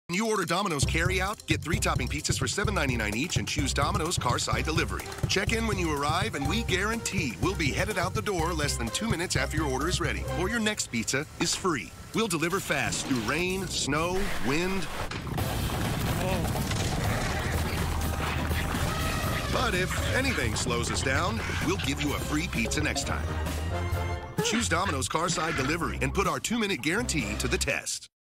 When you order Domino's carryout, get 3 topping pizzas for $7.99 each and choose Domino's Carside Delivery. Check in when you arrive and we guarantee we'll be headed out the door less than 2 minutes after your order is ready, or your next pizza is free. We'll deliver fast through rain, snow, wind. But if anything slows us down, we'll give you a free pizza next time. Choose Domino's Carside Delivery and put our 2-minute guarantee to the test.